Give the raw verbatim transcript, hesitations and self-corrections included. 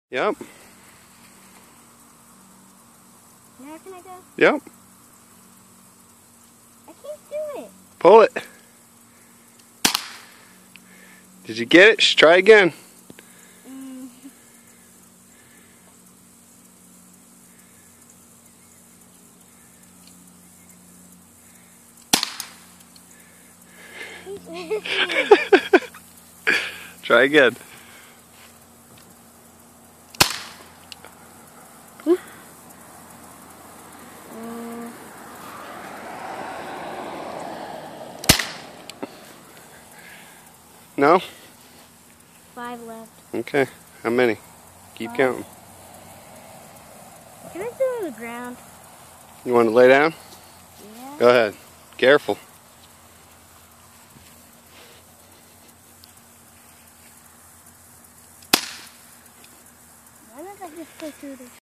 Yep. Now can I go? Yep. I can't do it. Pull it. Did you get it? Just try again. Mm. Try again. No? Five left. Okay. How many? Keep Five. counting. Can I sit on the ground? You want to lay down? Yeah. Go ahead. Careful. Why don't I just go through this?